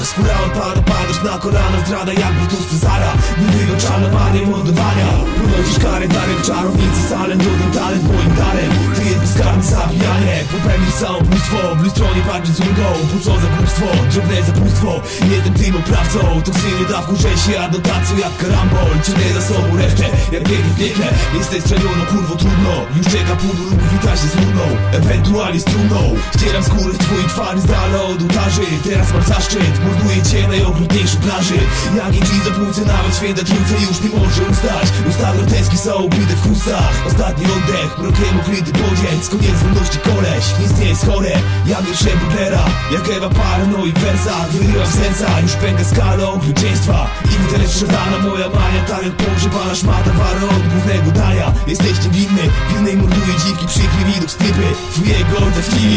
skóra odpada, padasz na kolana, zdrada jak Brutus Cezara. Niewybaczalna mania mordowania. Ponosisz karę, darek czarownicy, salem, trudnym talent, moim darem. Ty jest bezkarny zabijanie. Popełnisz samobójstwo, w lustronie patrzysz z ulgą. Po co za głupstwo, drobne zabójstwo. Jestem tym oprawcą, toksyny dawku rzesi, adnotacu jak karambol. Ciągnę za sobą resztę, jak biegnie w piekle. Jesteś strzeliono, kurwo trudno. Już czeka pół do lub wita się z urną, ewentualnie z trumną. Ścieram skóry z twojej twarzy z dala od ołtarzy. Teraz mam zaszczyt, morduję cię najokrutniejszej plaży. Jak i ci zabójcy, nawet święta trójca już nie może ustać. Usta groteski są ubite w chustach. Ostatni oddech, mrokiem ukryty podzień. Koniec wolności koleś, nic nie jest chore. Jak jeszcze Butlera, jak Ewa Parano i w wersach. Wyrywa w serca, już pęka skalą okrucieństwa. Intel sprzedana moja mania, tak jak pogrzebana szmata. Wara od głównego dania. Jesteś niewinny, winnej morduje dziwki. Przykry widok stypy, twojego ojca w TV.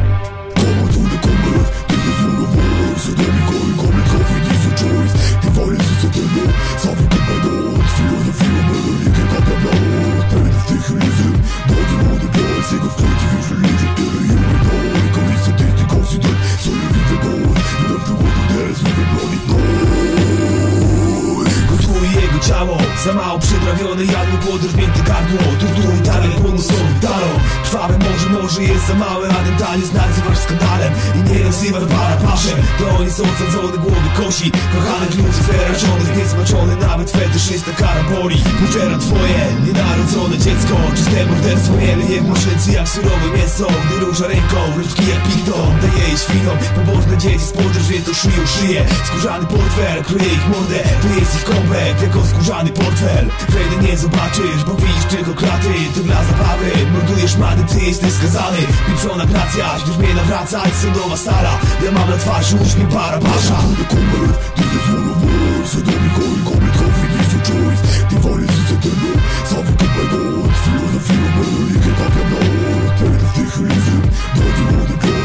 Ciało, za mało przyprawione jadło, podrżnięte gardło. Tortury dalej, bonusowym dalą. Krwawe może jest za małe, a ten taniec nazywasz skandalem. I nie nazywasz barapaszem. To oni są osadzone, głowy kosi. Kochanek Lucyfera, żony zniesmaczony. Nawet fetyszysta karaboli. Pożera twoje nienarodzone dziecko. Czyste morderstwo, wiele je w maszynce jak surowe mięso. Gdy rusza ręką, rybki jak pikton. Daje jej świnom, pobożne dzieci z podróży to szyję. Skórzany portfel, kryje ich mordę. To jest ich kąpek, jako skórzany portfel. Wtedy nie zobaczysz, bo widzisz tylko kraty. To dla zabawy, mordujesz mady, ty jesteś skazany. Pieprzona gracja, już mnie nawracać. Sądowa sala, ja mam na twarzy uśmiech Barabasza. Filozofia, filozofia, filozofia,